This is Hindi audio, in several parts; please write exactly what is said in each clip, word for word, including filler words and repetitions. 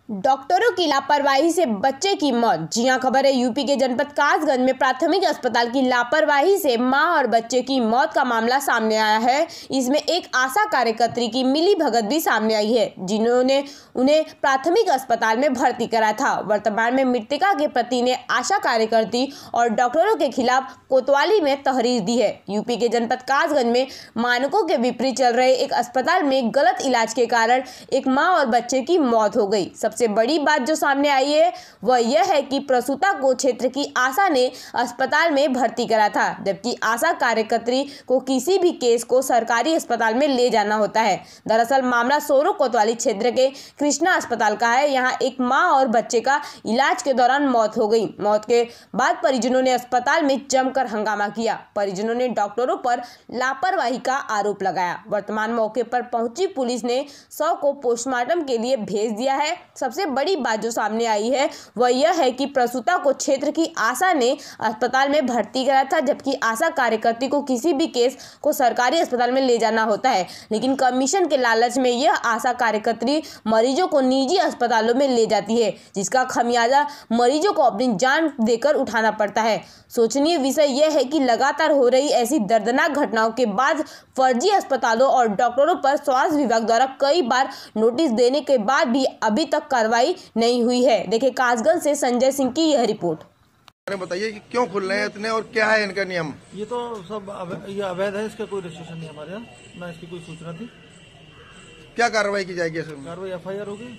डॉक्टरों की लापरवाही से बच्चे की मौत। जी हां, खबर है यूपी के जनपद कासगंज में प्राथमिक अस्पताल की लापरवाही से मां और बच्चे की मौत का मामला सामने आया है। इसमें एक आशा कार्यकर्त्री की मिली भगत भी सामने आई है, जिन्होंने उन्हें प्राथमिक अस्पताल में भर्ती करा था। वर्तमान में मृतका के पति ने आशा कार्यकर्त्री और डॉक्टरों के खिलाफ कोतवाली में तहरीर दी है। यूपी के जनपद कासगंज में मानकों के विपरीत चल रहे एक अस्पताल में गलत इलाज के कारण एक मां और बच्चे की मौत हो गई। सबसे बड़ी बात जो सामने आई है वह यह है कि प्रसूता को क्षेत्र की आशा ने अस्पताल में भर्ती करा था, जबकि आशा कार्यकर्त्री को किसी भी केस को सरकारी अस्पताल में ले जाना होता है। दरअसल मामला सोरो कोतवाली क्षेत्र के कृष्णा अस्पताल का है। यहाँ एक मां और बच्चे का इलाज के दौरान मौत हो गई। मौत के बाद परिजनों ने अस्पताल में जमकर हंगामा किया। परिजनों ने डॉक्टरों पर लापरवाही का आरोप लगाया। वर्तमान मौके पर पहुंची पुलिस ने शव को पोस्टमार्टम के लिए भेज दिया है। सबसे बड़ी बात जो सामने आई है वह यह है कि प्रसूता को क्षेत्र की आशा ने अस्पताल में भर्ती करा था, जबकि आशा कार्यकर्त्री को किसी भी केस को सरकारी अस्पताल में ले जाना होता है। लेकिन कमीशन के लालच में यह आशा कार्यकर्त्री मरीजों को निजी अस्पतालों में ले जाती है, जिसका खमियाजा मरीजों को अपनी जान देकर उठाना पड़ता है। सोचनीय विषय यह है कि लगातार हो रही ऐसी दर्दनाक घटनाओं के बाद फर्जी अस्पतालों और डॉक्टरों पर स्वास्थ्य विभाग द्वारा कई बार नोटिस देने के बाद भी अभी तक कार्रवाई नहीं हुई है। देखिए कासगंज से संजय सिंह की यह रिपोर्ट। बताइए कि क्यों खुल रहे हैं इतने और क्या है इनका नियम? ये तो सब अवै, ये अवैध है, इसका कोई रजिस्ट्रेशन नहीं हमारे यहाँ, ना इसकी कोई सूचना थी। क्या कार्रवाई की जाएगी? कार्रवाई एफ आई आर होगी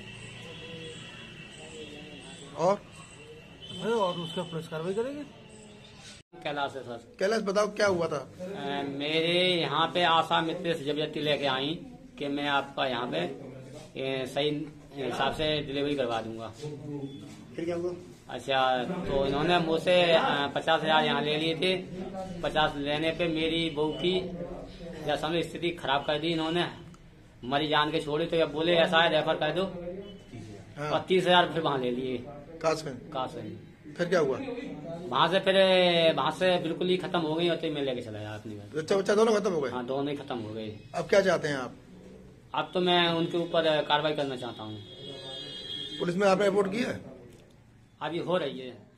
और और उसका पुलिस कार्रवाई करेगी। कैलाश है सर। कैलाश बताओ क्या हुआ था? आ, मेरे यहाँ पे आशा मित्र से जबरदस्ती लेके आई कि मैं आपका यहाँ पे ए, सही हिसाब से डिलीवरी करवा दूंगा। फिर क्या हुआ? अच्छा, तो इन्होंने मुझसे पचास हजार यहाँ ले लिए थे। पचास लेने पे मेरी बहू की या समझ स्थिति खराब कर दी इन्होंने। मरी जान के छोड़ी तो अब बोले ऐसा है रेफर कर दो। हाँ। और तीस हजार फिर वहाँ ले लिए कासगंज। फिर क्या हुआ? वहाँ से फिर वहाँ से बिल्कुल ही खत्म हो गई और तो मैं लेके चला गया अपनी घर। बच्चा बच्चा दोनों खत्म हो गए? हाँ, दोनों ही खत्म हो गए। अब क्या चाहते हैं आप? अब तो मैं उनके ऊपर कार्रवाई करना चाहता हूँ। पुलिस में आपने रिपोर्ट की है? अभी हो रही है।